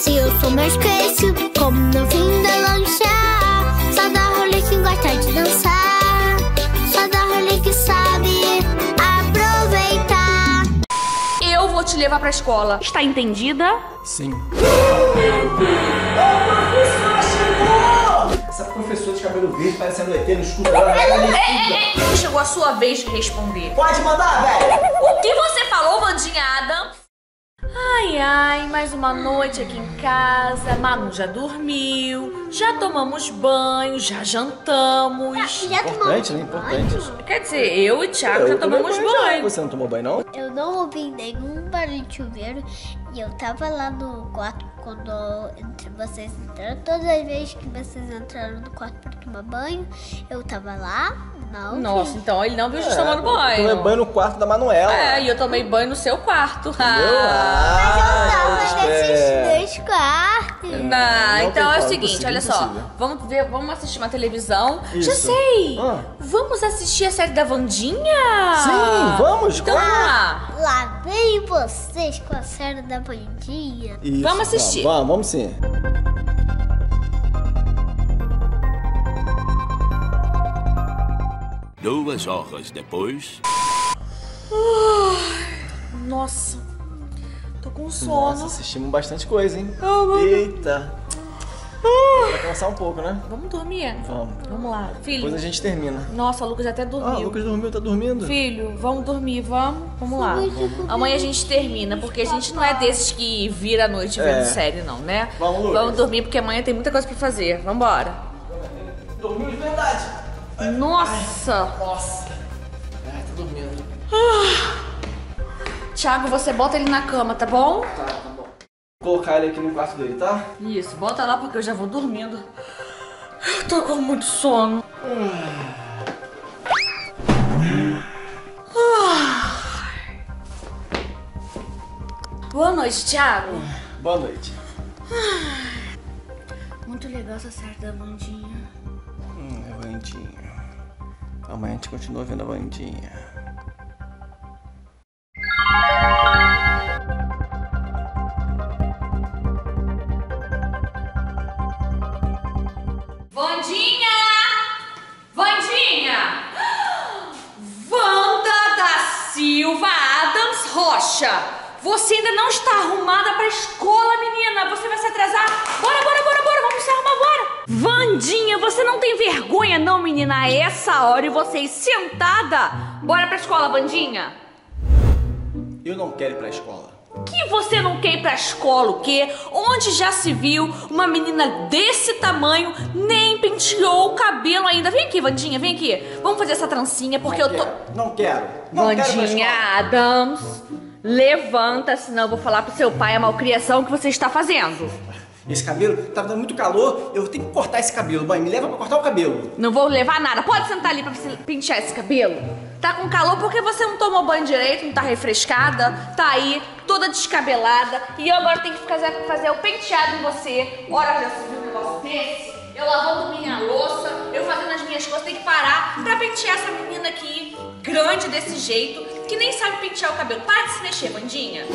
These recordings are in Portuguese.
Se eu sou mais cresço, como no fim da lancha. Só dá rolê quem gosta de dançar. Só dá rolê que sabe aproveitar. Eu vou te levar pra escola. Está entendida? Sim. Essa professora de cabelo verde parecendo ET no escuro. Chegou a sua vez de responder. Pode mandar, velho! O que você falou, Vandinha Adams? Ai, ai, mais uma noite aqui em casa. Manu já dormiu, já tomamos banho, já jantamos. Já Importante, né? Importante. Quer dizer, eu e Thiago já tomamos banho. Você não tomou banho, não? Eu não ouvi nenhum barulho de chuveiro e eu tava lá no quarto quando entre vocês entraram. Todas as vezes que vocês entraram no quarto pra tomar banho, eu tava lá. Não. Nossa, então ele não viu a gente tomando banho. Eu tomei banho no quarto da Manuela. É, e eu tomei banho no seu quarto. Mas eu tava nesses dois quartos. Não, Não então é o tem seguinte, como, olha só. impossível. Vamos ver, vamos assistir uma televisão. Isso. Já sei! Ah. Vamos assistir a série da Vandinha? Sim, vamos, Então vamos lá. Lá vem vocês com a série da bandinha. Isso, Vamos assistir. Vamos sim. Duas horas depois. Nossa, tô com sono. Nossa, assistimos bastante coisa, hein? Eita. Vai cansar um pouco, né? Vamos dormir? Vamos. Vamos lá. Filho. Depois a gente termina. Nossa, o Lucas até Ah, dormiu. o Lucas dormiu, tá dormindo? Filho, vamos dormir, vamos? Vamos lá. Amanhã a gente termina, porque a gente não é desses que vira a noite vendo série, não, né? Vamos, Lucas. Vamos dormir, porque amanhã tem muita coisa pra fazer. Vambora. Dormiu de verdade. Nossa! Nossa. Ai, tá dormindo. Thiago, você bota ele na cama, tá bom? Tá bom. Vou colocar ele aqui no quarto dele, tá? Isso, bota lá porque eu já vou dormindo. Eu tô com muito sono. Boa noite, Thiago. Boa noite. Muito legal essa série da Vandinha. É Vandinha. Amanhã a gente continua vendo a Vandinha. Vandinha! Vandinha! Wanda da Silva Adams Rocha! Você ainda não está arrumada pra escola, menina! Você vai se atrasar! Bora! Vamos se arrumar agora! Vandinha, você não tem vergonha não, menina? A essa hora e vocês sentada! Bora pra escola, Vandinha! Eu não quero ir pra escola. Que você não quer ir pra escola, o quê? Onde já se viu uma menina desse tamanho nem penteou o cabelo ainda? Vem aqui, Vandinha, vem aqui. Vamos fazer essa trancinha, porque eu tô... Não quero. Não quero ir pra Vandinha escola. Adams, levanta, senão eu vou falar pro seu pai a malcriação que você está fazendo. Esse cabelo tá dando muito calor, eu tenho que cortar esse cabelo. Mãe, me leva pra cortar o cabelo. Não vou levar nada. Pode sentar ali pra você pentear esse cabelo. Tá com calor porque você não tomou banho direito, não tá refrescada, tá aí toda descabelada. E eu agora tenho que fazer o penteado em você. Ora, já se viu um negócio desse? Eu lavando minha louça, eu fazendo as minhas coisas, tem que parar pra pentear essa menina aqui, grande desse jeito, que nem sabe pentear o cabelo. Para de se mexer, Vandinha.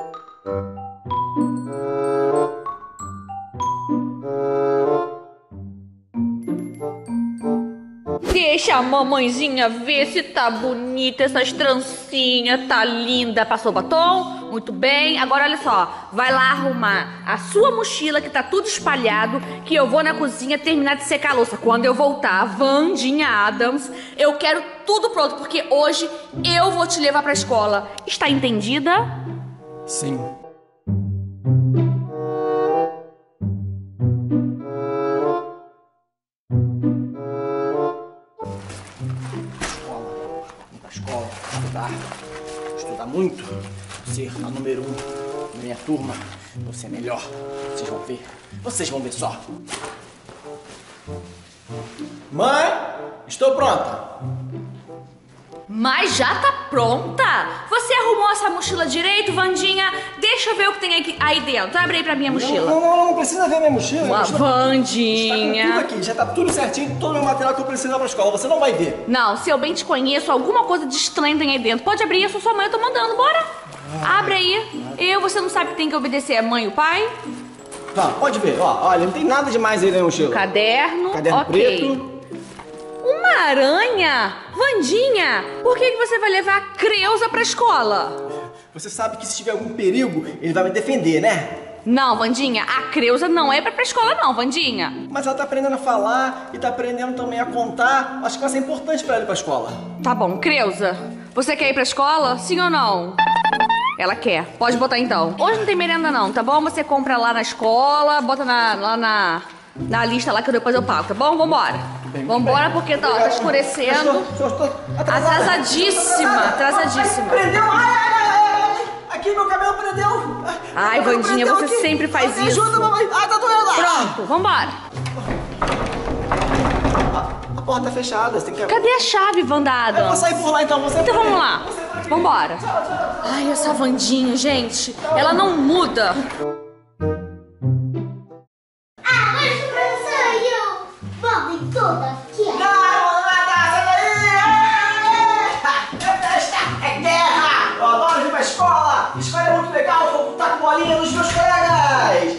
Deixa a mamãezinha ver se tá bonita essas trancinhas, tá linda. Passou batom? Muito bem. Agora olha só, vai lá arrumar a sua mochila que tá tudo espalhado, que eu vou na cozinha terminar de secar a louça. Quando eu voltar, Vandinha Adams, eu quero tudo pronto, porque hoje eu vou te levar pra escola. Está entendida? Sim. Escola, estudar muito, ser a número 1 na minha turma, você é melhor, vocês vão ver só. Mãe, estou pronta. Mas já tá pronta? Você arrumou essa mochila direito, Vandinha? Deixa eu ver o que tem aí dentro. Abre aí pra minha mochila. Não precisa ver minha mochila. Uma Está com tudo Vandinha. aqui, já tá tudo certinho, todo o meu material que eu preciso pra escola, você não vai ver. Não, se eu bem te conheço, alguma coisa de estranho tem aí dentro. Pode abrir, eu sou sua mãe, eu tô mandando, bora. Abre aí. Você não sabe que tem que obedecer a mãe e o pai? Tá, pode ver, ó, olha, não tem nada demais aí na mochila. Caderno, Caderno ok. preto. Uma aranha? Vandinha, por que você vai levar a Creuza pra escola? Você sabe que se tiver algum perigo, ele vai me defender, né? Não, Vandinha, a Creuza não é pra escola não, Vandinha. Mas ela tá aprendendo a falar e tá aprendendo também a contar. Acho que vai ser importante pra ela ir pra escola. Tá bom, Creuza, você quer ir pra escola? Sim ou não? Ela quer. Pode botar então. Hoje não tem merenda não, tá bom? Você compra lá na escola, bota lá na lista lá que depois eu pago, tá bom? Vambora. Vambora porque tá escurecendo. Atrasadíssima, atrasadíssima. Prendeu! Ai! Aqui meu cabelo prendeu! Ai, Vandinha, você sempre faz isso. Ajuda, mamãe! Ai, tá doendo! Pronto, vambora. A porta tá fechada, você tem que... Cadê a chave, Vandada? Eu vou sair por lá então, você... Então vamos lá. Vambora. Ai, essa Vandinha, gente, ela não muda. Ah, mas professora, eu vou em toda aqui. Não, sai daí! É festa, é guerra! Eu adoro vir pra escola! Escola é muito legal, vou botar bolinha nos meus colegas!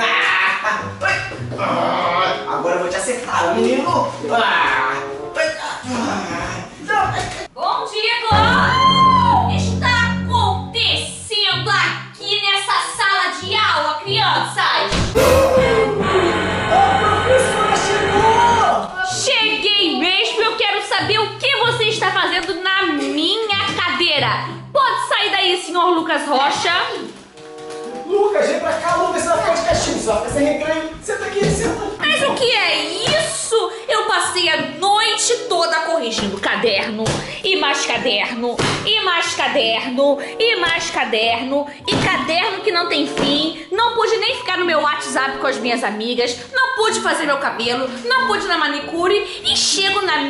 Agora eu vou te acertar, menino! Bom dia, Cláudia! O que está acontecendo aqui nessa sala de aula, crianças? A professora chegou! Cheguei mesmo, eu quero saber o que você está fazendo na minha cadeira. Pode sair daí, senhor Lucas Rocha. Lucas, vem pra cá, Lucas, você vai ficar de castigo, você vai ficar sem recreio. Senta aqui, senta. Mas o que é isso? Eu passei a noite toda corrigindo caderno, e mais caderno, e mais caderno, e mais caderno, e caderno que não tem fim. Não pude nem ficar no meu WhatsApp com as minhas amigas, não pude fazer meu cabelo, não pude ir na manicure, e chego na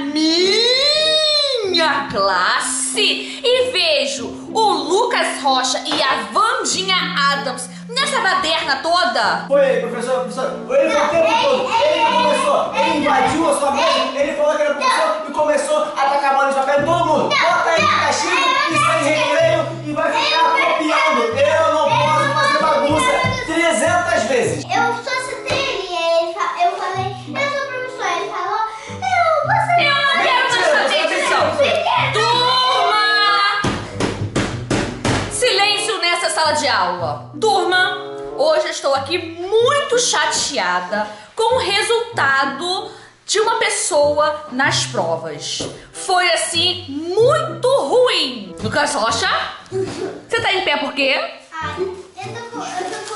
minha classe e vejo o Lucas Rocha e a Vandinha Adams nessa baderna toda. Foi ele, professor. Ele foi o tempo todo. Ele começou. Ele invadiu a sua mesa, ele falou que era professor e começou a atacar bola de papel em todo mundo. Bota ele de castigo e sem recreio e vai ficar copiando. Eu não posso fazer bagunça 300 vezes. Eu só citei ele, eu falei, eu sou professor, ele falou, você... Eu não quero mais fazer edição. Turma! Silêncio nessa sala de aula. Turma, hoje eu estou aqui muito chateada com o resultado de uma pessoa nas provas. Foi assim, muito ruim. Lucas Rocha? Você tá em pé por quê? Ai, eu tô com...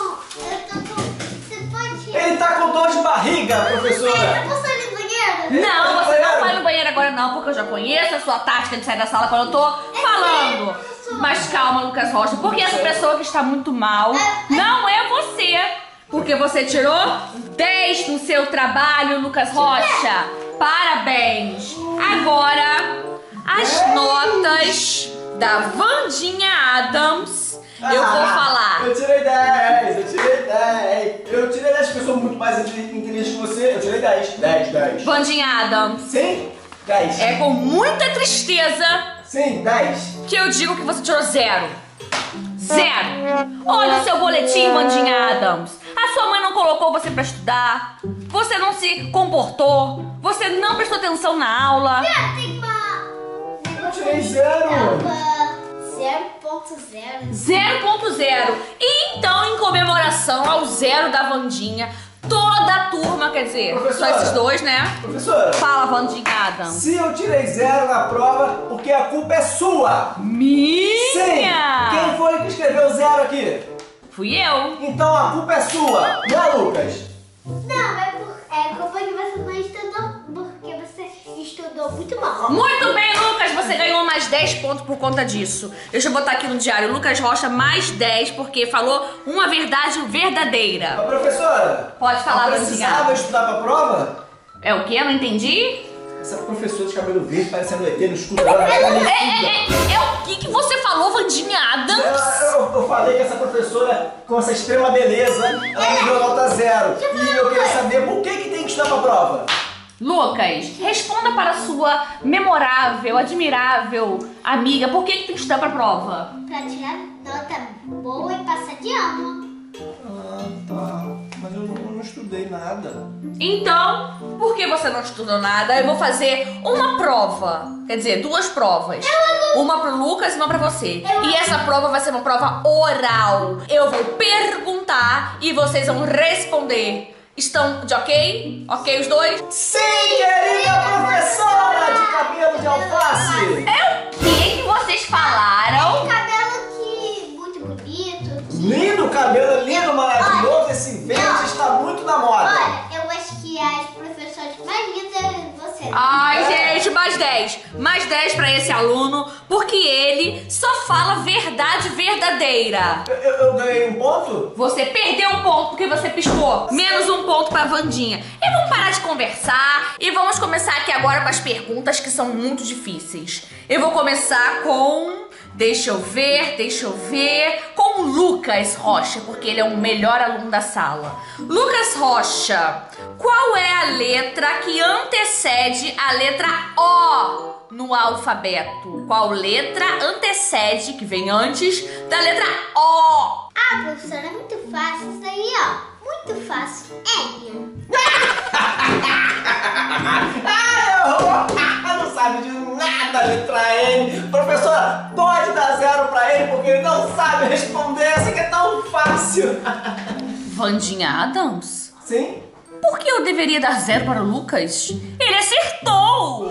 Você pode... Ele tá com dor de barriga, professora. Eu posso ir no banheiro? Não, você não vai no banheiro agora não, porque eu já conheço a sua tática de sair da sala quando eu tô falando. Mas calma, Lucas Rocha, porque essa pessoa que está muito mal não é você. Porque você tirou 10 no seu trabalho, Lucas Rocha. Parabéns. Agora, as notas da Vandinha Adams. Eu vou falar. Eu tirei 10, eu tirei 10. Eu tirei 10 porque eu sou muito mais inteligente que você. Eu tirei 10. 10. Vandinha Adams. Sim, 10. É com muita tristeza Sim, 10. que eu digo que você tirou 0. 0. Olha o seu boletim, Vandinha Adams. A sua mãe não colocou você pra estudar. Você não se comportou. Você não prestou atenção na aula. Tem uma... Eu tirei 0. 0.0. 0.0. E então, em comemoração ao 0 da Vandinha, toda a turma, quer dizer, Professora. só esses dois, né? Professora, Fala, Vandinha Adams. se eu tirei 0 na prova, porque a culpa é sua. Minha! Sim. Quem foi que escreveu 0 aqui? Fui eu. Então a culpa é sua, não é, Lucas? Não, é culpa que você não estudou, porque você estudou muito mal. Muito bem, Lucas, você ganhou mais 10 pontos por conta disso. Deixa eu botar aqui no diário, Lucas Rocha mais 10, porque falou uma verdade verdadeira. Ô, professora, Pode falar, não Vandinha. precisava estudar pra prova? É o quê? Não entendi? Essa professora de cabelo verde parecendo ET no escuro. Ela É o que você falou, Vandinha Adams? eu falei que essa professora, com essa extrema beleza, ela me deu nota 0. E eu queria saber por que tem que estudar pra prova. Lucas, responda para a sua memorável, admirável amiga, por que tem que estudar pra prova? Pra tirar nota boa e passar de ano. Ah, tá. Mas eu estudei nada. Então, por que você não estudou nada? Eu vou fazer uma prova. Quer dizer, duas provas. Uma pro Lucas e uma pra você. E essa prova vai ser uma prova oral. Eu vou perguntar e vocês vão responder. Estão de ok? Ok os dois? Sim, querida professora de cabelo de alface! É o que vocês falaram? Cabelo que muito bonito. Lindo cabelo, lindo, maravilhoso. Esse verde está muito na moda. Olha, eu acho que as professoras mais lindas é você. Ai, gente, mais 10. Mais 10 pra esse aluno, porque ele só fala verdade verdadeira. Eu ganhei um ponto? Você perdeu um ponto porque você piscou. Menos um ponto pra Wandinha. E vamos parar de conversar e vamos começar aqui agora com as perguntas que são muito difíceis. Eu vou começar com... Deixa eu ver... Com o Lucas Rocha, porque ele é o melhor aluno da sala. Lucas Rocha, qual é a letra que antecede a letra O no alfabeto? Qual letra antecede, que vem antes, da letra O? Ah, professora, é muito fácil isso aí, ó. Muito fácil. N. Não sabe de nada, letra N. Professora, pode dar 0 pra ele porque ele não sabe responder. Essa que é tão fácil. Wandinha Adams? Sim? Por que eu deveria dar 0 para o Lucas? Ele acertou!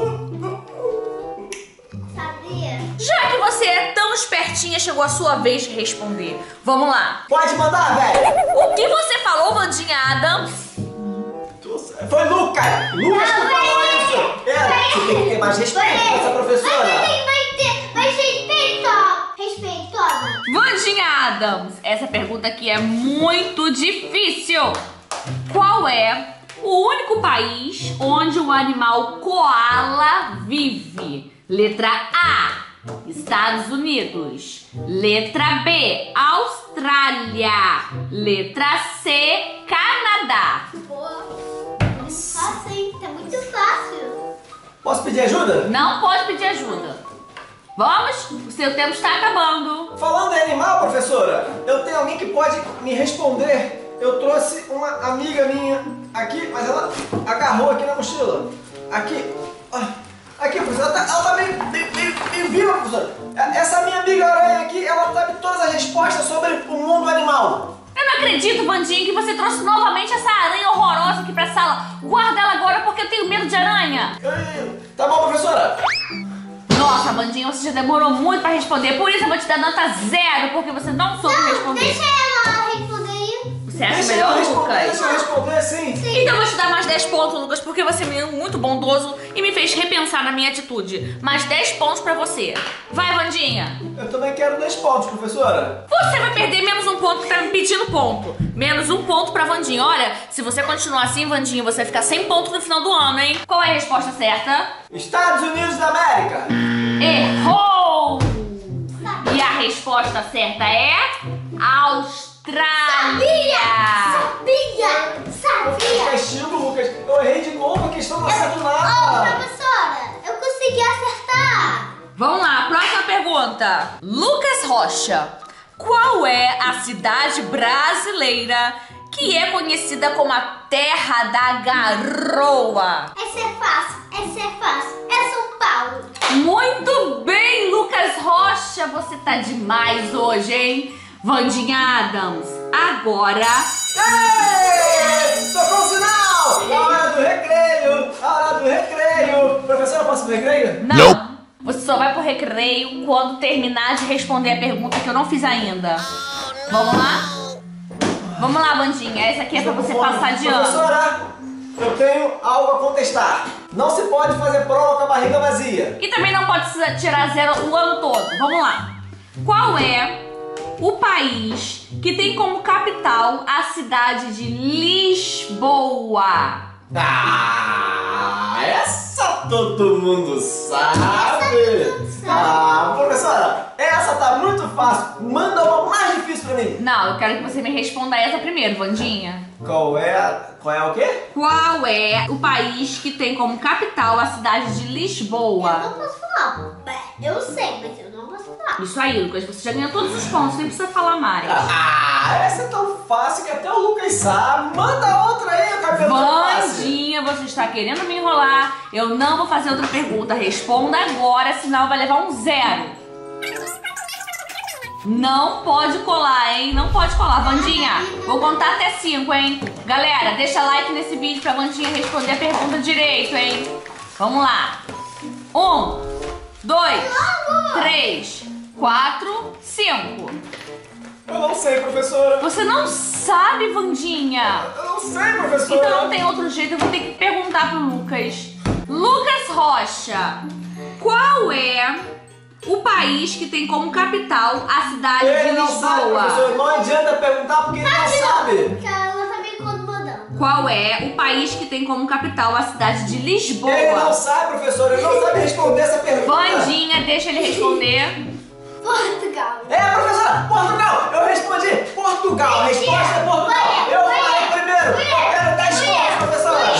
Sabia? Já que você é tão espertinha, chegou a sua vez de responder. Vamos lá. Pode mandar, velho. O que você falou, Wandinha Adams? Foi Lucas. Lucas que falou isso. Você tem que ter mais respeito com essa professora. Mas respeito, toma. Wandinha Adams, essa pergunta aqui é muito difícil. Qual é o único país onde o animal koala vive? Letra A, Estados Unidos. Letra B, Austrália. Letra C, Canadá. Pô, muito fácil, hein? Tá muito fácil. Posso pedir ajuda? Não pode pedir ajuda. Vamos? O seu tempo está acabando. Falando em animal, professora, eu tenho alguém que pode me responder. Eu trouxe uma amiga minha aqui, mas ela agarrou aqui na mochila. Aqui. Aqui, professora. Ela tá meio viva, professora. Essa minha amiga aranha aqui, ela sabe todas as respostas sobre o mundo animal. Eu não acredito, Vandinha, que você trouxe novamente essa aranha horrorosa aqui pra sala. Guarda ela agora porque eu tenho medo de aranha. Tá bom, professora. Nossa, Vandinha, você já demorou muito pra responder. Por isso eu vou te dar nota 0, porque você não soube responder. Deixa ela responder aí. Você acha melhor, Lucas? Deixa eu responder, sim. Então eu vou te dar mais 10 pontos, Lucas, porque você é um menino muito bondoso e me fez repensar na minha atitude. Mais 10 pontos pra você. Vai, Vandinha. Eu também quero 10 pontos, professora. Você vai perder menos um ponto que tá me pedindo ponto. Menos um ponto pra Vandinha. Olha, se você continuar assim, Vandinha, você vai ficar sem ponto no final do ano, hein? Qual é a resposta certa? Estados Unidos da América. Errou! E a resposta certa é... Austrália! Sabia! Castigo, Lucas. Eu errei de novo a questão, não acerto nada. Professora, eu consegui acertar. Vamos lá, próxima pergunta. Lucas Rocha, qual é a cidade brasileira que é conhecida como a Terra da Garoa? Essa é fácil. É São Paulo. Muito bem, Lucas Rocha, você tá demais hoje, hein? Vandinha Adams, agora... Ei! Tocou o sinal! A hora do recreio! A hora do recreio! Professora, posso ir pro recreio? Não! Você só vai pro recreio quando terminar de responder a pergunta que eu não fiz ainda. Vamos lá? Vamos lá, Vandinha. Essa aqui é pra você passar de ano. Professora, eu tenho algo a contestar. Não se pode fazer prova com a barriga vazia. E também não pode tirar 0 o ano todo. Vamos lá. Qual é o país que tem como capital a cidade de Lisboa? Essa todo mundo sabe. Professora, essa tá muito fácil. Manda uma mais difícil pra mim. Não, eu quero que você me responda essa primeiro, Vandinha. Qual é o quê? Qual é o país que tem como capital a cidade de Lisboa? Eu não posso falar. Eu sei, mas eu não posso falar. Isso aí, Lucas, você já ganhou todos os pontos, nem precisa falar mais. Essa é tão fácil que até o o Lucas sabe. Manda outra aí, o cabelo tá fácil. Vandinha, você está querendo me enrolar. Eu não vou fazer outra pergunta. Responda agora, senão vai levar um 0. Não pode colar, hein? Não pode colar. Vandinha, vou contar até 5, hein? Galera, deixa like nesse vídeo pra Vandinha responder a pergunta direito, hein? Vamos lá. 1, 2, 3, 4, 5. Eu não sei, professora. Você não sabe, Vandinha? Eu não sei, professora. Então não tem outro jeito, eu vou ter que perguntar pro Lucas. Lucas Rocha, qual é o país que tem como capital a cidade de Ele não sabe, Lisboa? professora. Não adianta perguntar porque ele não sabe. Ela tá me incomodando. Qual é o país que tem como capital a cidade de Lisboa? Ele não sabe, professora. Ele não sabe responder essa pergunta. Vandinha, deixa ele responder. Portugal. É, professora, Portugal! Eu respondi Portugal! A resposta é Portugal! Eu falei primeiro! Eu quero 10 pontos, professora!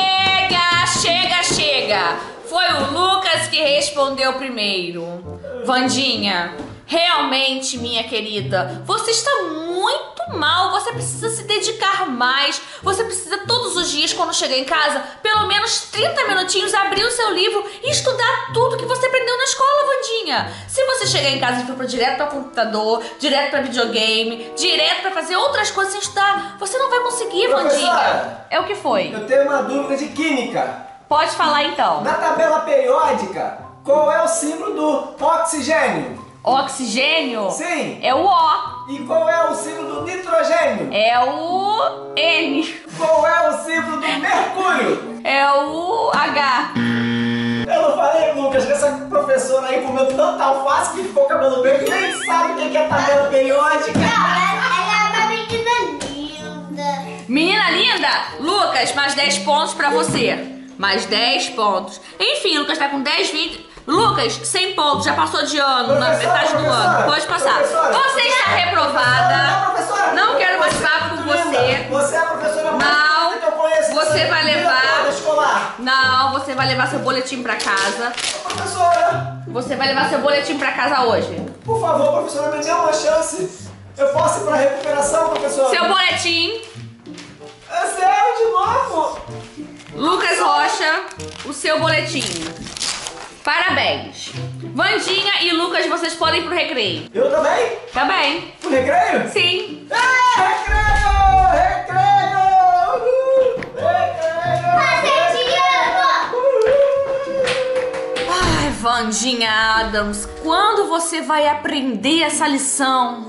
Chega! Foi o Lucas que respondeu primeiro. Vandinha, realmente, minha querida, você está muito mal. Você precisa se dedicar mais. Você precisa todos os dias, quando chegar em casa, pelo menos 30 minutinhos, abrir o seu livro e estudar tudo que você aprendeu na escola, Vandinha. Se você chegar em casa e for direto para o computador, direto para videogame, direto para fazer outras coisas sem estudar, você não vai conseguir, Vandinha. Professora, É o que foi? eu tenho uma dúvida de química. Pode falar então. Na tabela periódica, qual é o símbolo do oxigênio? Oxigênio? Sim. É o O. E qual é o símbolo do nitrogênio? É o N. Qual é o símbolo do mercúrio? É o H. Eu não falei, Lucas, que essa professora aí comeu tanta alface que ficou cabelo branco e nem sabe o que é tabela periódica. Ela é uma menina linda. Menina linda, Lucas, mais 10 pontos pra você. Mais 10 pontos. Enfim, Lucas tá com 10, 20. Lucas, 100 pontos, já passou de ano, na metade do ano. Pode passar. Você está reprovada. Não quero mais papo com você. Você é a professora mais Não, bonita que eu conheço. você vai levar. Escolar. Não, você vai levar seu boletim pra casa. Professora, Você vai levar seu boletim pra casa hoje. por favor, professora, me dê uma chance. Eu posso ir pra recuperação, professora? Seu boletim. É sério, de novo? Lucas Rocha, o seu boletim. Parabéns. Vandinha e Lucas, vocês podem ir pro recreio. Eu também? Também. Pro recreio? Sim. Recreio! Recreio! Ai, Vandinha Adams, quando você vai aprender essa lição?